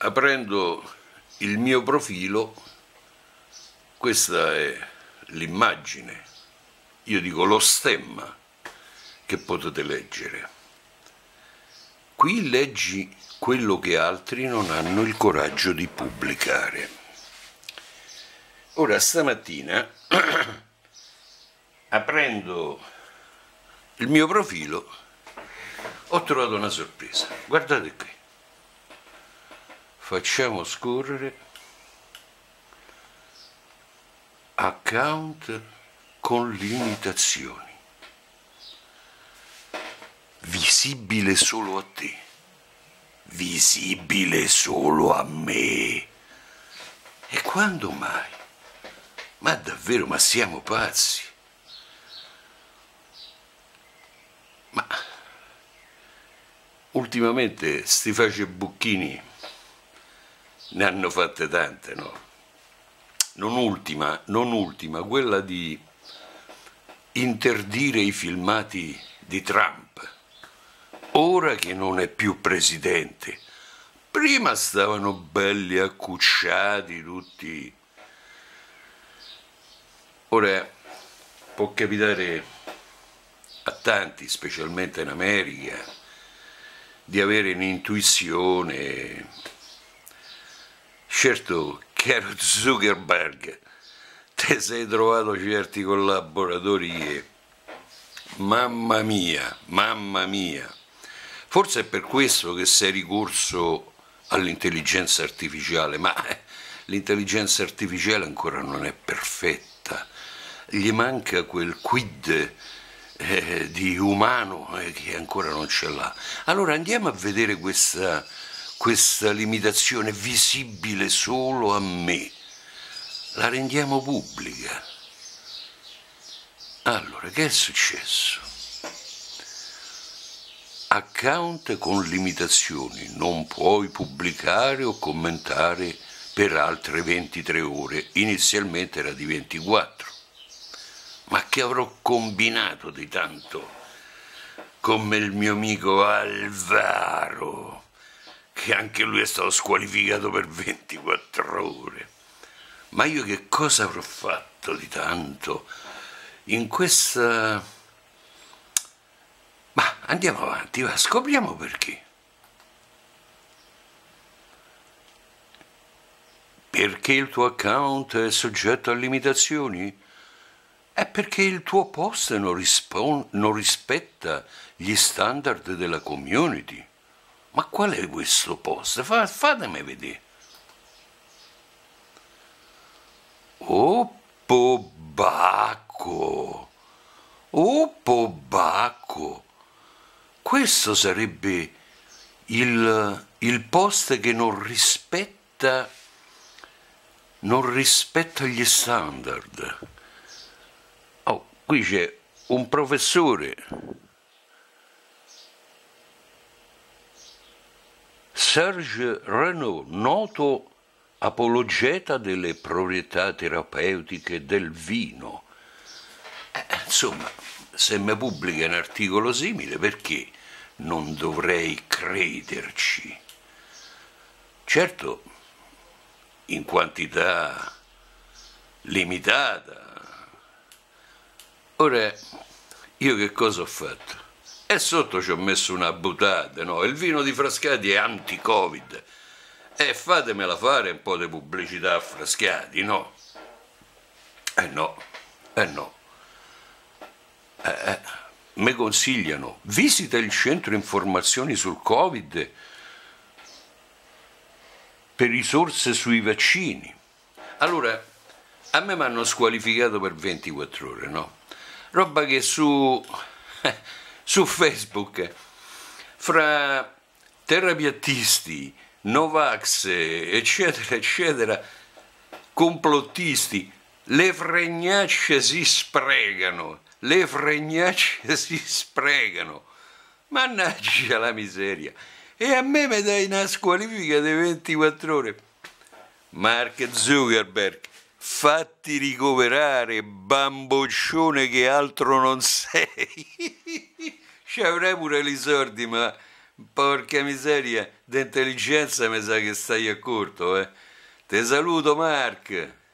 aprendo il mio profilo, questa è l'immagine, io dico lo stemma che potete leggere. Qui leggi quello che altri non hanno il coraggio di pubblicare. Ora, stamattina, aprendo il mio profilo, ho trovato una sorpresa. Guardate qui. Facciamo scorrere account con limitazioni. Visibile solo a te. Visibile solo a me. E quando mai? Ma davvero, ma siamo pazzi? Ma ultimamente sti facebbucchini ne hanno fatte tante, no? Non ultima, quella di interdire i filmati di Trump. Ora che non è più presidente, prima stavano belli accucciati tutti. Ora può capitare a tanti, specialmente in America, di avere un'intuizione. Certo, caro Zuckerberg, te sei trovato certi collaboratori che, mamma mia, forse è per questo che sei ricorso all'intelligenza artificiale, ma l'intelligenza artificiale ancora non è perfetta, gli manca quel quid di umano che ancora non ce l'ha. Allora andiamo a vedere questa limitazione visibile solo a me, la rendiamo pubblica. Allora, che è successo? Account con limitazioni, non puoi pubblicare o commentare per altre 23 ore, inizialmente era di 24. Ma che avrò combinato di tanto come il mio amico Alvaro, che anche lui è stato squalificato per 24 ore. Ma io che cosa avrò fatto di tanto in questa... Ma andiamo avanti, va, scopriamo perché. Perché il tuo account è soggetto a limitazioni? È perché il tuo post non rispetta gli standard della community. Ma qual è questo post? Fatemi vedere. Oh, pobacco! Oh, pobacco! Questo sarebbe il post che non rispetta gli standard. Oh, qui c'è un professore, Serge Renaud, noto apologeta delle proprietà terapeutiche del vino. Insomma, se mi pubblica un articolo simile, perché non dovrei crederci? Certo, in quantità limitata. Ora, io che cosa ho fatto? E sotto ci ho messo una buttata, no? Il vino di Frascati è anti-Covid. E fatemela fare un po' di pubblicità a Frascati, no? No. Mi consigliano, visita il centro informazioni sul Covid per risorse sui vaccini. Allora, a me mi hanno squalificato per 24 ore, no? Roba che su Facebook, fra terapiattisti, Novax, eccetera, complottisti, le fregnacce si sprecano. Mannaggia la miseria. E a me mi dai una squalifica di 24 ore. Mark Zuckerberg, fatti ricoverare, bamboccione che altro non sei. Ci avrai pure i soldi, ma Porca miseria, d'intelligenza mi sa che stai a corto, eh. Te saluto, Mark.